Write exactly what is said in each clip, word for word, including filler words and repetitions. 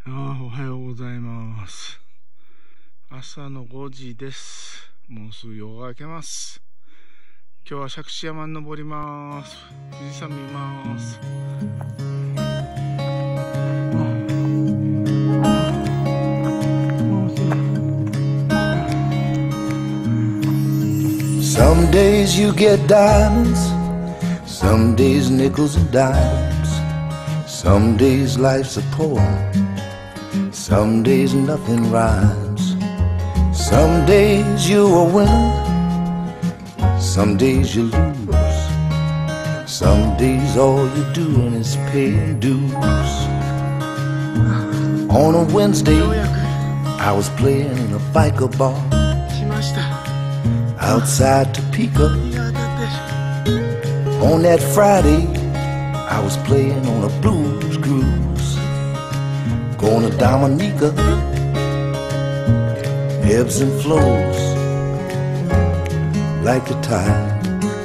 ああ、おはようございます。朝のごじです。もうすぐ夜が明けます。今日は杓子山に登ります。富士山見ます。 Some days you get diamonds, some days nickels and dimes, some days life's a poem, some days nothing rhymes. Some days you're a winner, some days you lose, some days all you're doing is paying dues. On a Wednesday I was playing in a biker bar outside Topeka. On that Friday I was playing on a blues cruise, going to Dominica. Ebbs and flows like the tide.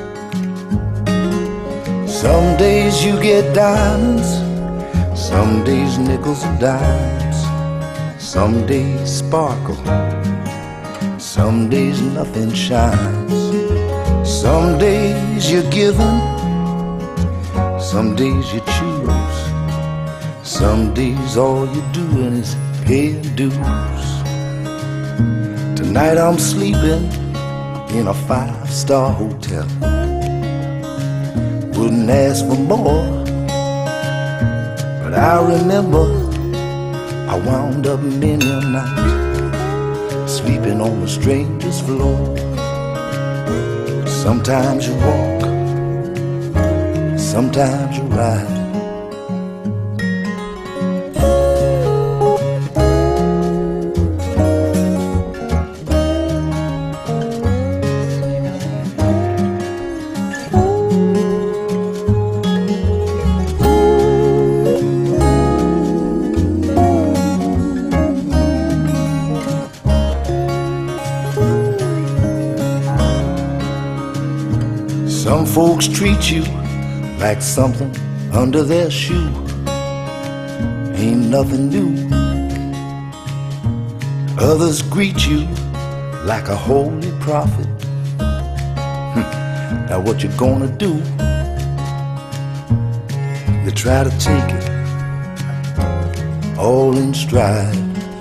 Some days you get diamonds, some days nickels and dimes, some days sparkle, some days nothing shines. Some days you're given, some days you choose, some days all you're doing is paying dues. Tonight I'm sleeping in a five-star hotel. Wouldn't ask for more, but I remember I wound up many a night sleeping on a stranger's floor. Sometimes you walk, sometimes you ride. Some folks treat you like something under their shoe. Ain't nothing new. Others greet you like a holy prophet. Now what you gonna do? You try to take it all in stride.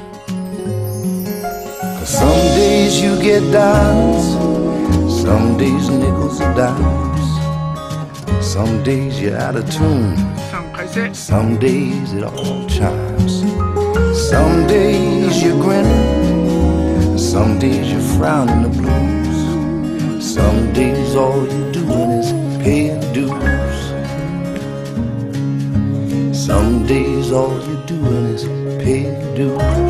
'Cause some days you get dimes, some days nickels and dimes, some days you're out of tune, some days it all chimes. Some days you're grinning, some days you're frowning the blues, some days all you're doing is paying dues. Some days all you're doing is paying dues.